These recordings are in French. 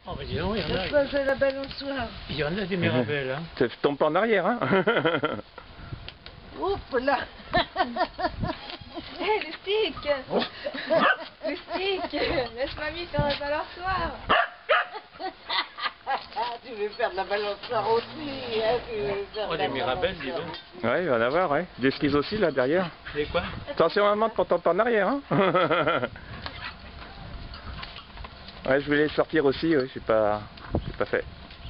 Oh, bah dis donc, il y en a. Pourquoi c'est la balançoire? Il y en a des mirabelles, hein. Tu tombes pas en arrière, hein. Oups là. Hé, le stick. Le stick. Laisse mamie faire la balançoire. Tu veux faire de la balançoire aussi, hein, tu veux faire Oh, de la des mirabelles, dis balançoire. donc. Ouais, il va en avoir, ouais. Des skis aussi, là, derrière. Des quoi? Attention, maman, de pas tomber en arrière, hein. Ouais, je voulais sortir aussi, ouais, j'ai pas fait.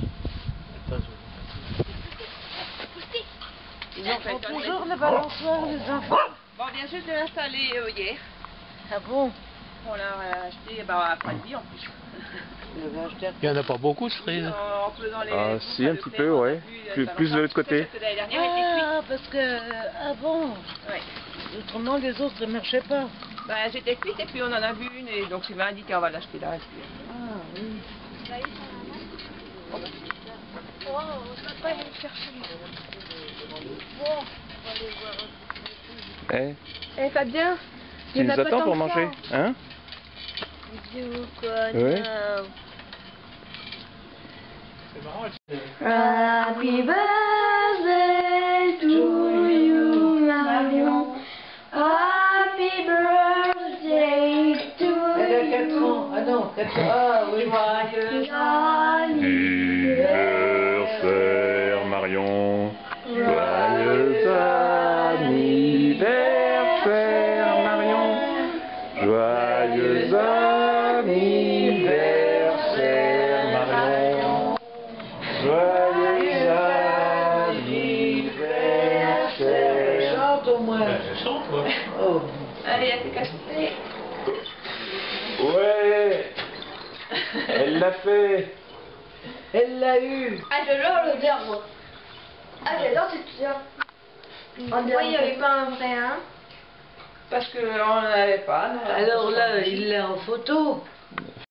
Ils en font toujours la balançoire, les enfants. Bon, on vient juste de l'installer hier. Ah bon? On l'a acheté après-midi en plus. Il n'y en a pas beaucoup, ce frais. En faisant les... Ah, si, un petit peu, ouais. Plus de l'autre côté. Parce que l'année dernière, elle était cuite. Ah, parce que... Ah bon? Ouais. Autrement, les autres ne marchaient pas. Bah, c'était cuite et puis on en a vu une et donc Sylvain a dit qu'on va l'acheter là. Ah oui. Oh, on va pas aller le chercher. Bon, on va aller voir un Eh, Eh Fabien, tu nous attends pour manger, hein? bisou, quoi. Ouais. Non. C'est marrant, Happy birthday to you, Marion. Happy birthday to Elle a 4 ans. Ah non, 4 ans. Ah oui. you. Anniversaire, Marion. Joyeux anniversaire, Marion. Joyeux anniversaire, Marion. Joyeux anniversaire. Chante au moins. je sens, toi. Oh. Allez, à tes casse-tête. Ouais, elle l'a fait. Elle l'a eu. Ah, j'adore l'odeur, moi. Ah, j'adore cette odeur. Pourquoi il n'y avait pas un vrai, hein? Parce qu'on n'en avait pas. Alors là, il l'a en photo.